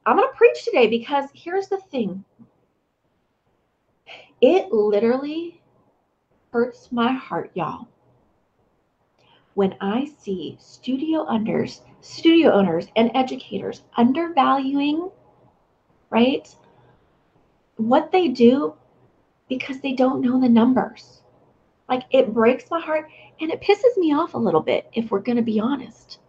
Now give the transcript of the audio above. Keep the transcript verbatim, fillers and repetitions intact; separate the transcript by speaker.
Speaker 1: I'm going to preach today because here's the thing. It literally hurts my heart, y'all, when I see studio owners, studio owners and educators undervaluing, right, what they do because they don't know the numbers. Like, it breaks my heart and it pisses me off a little bit, if we're going to be honest.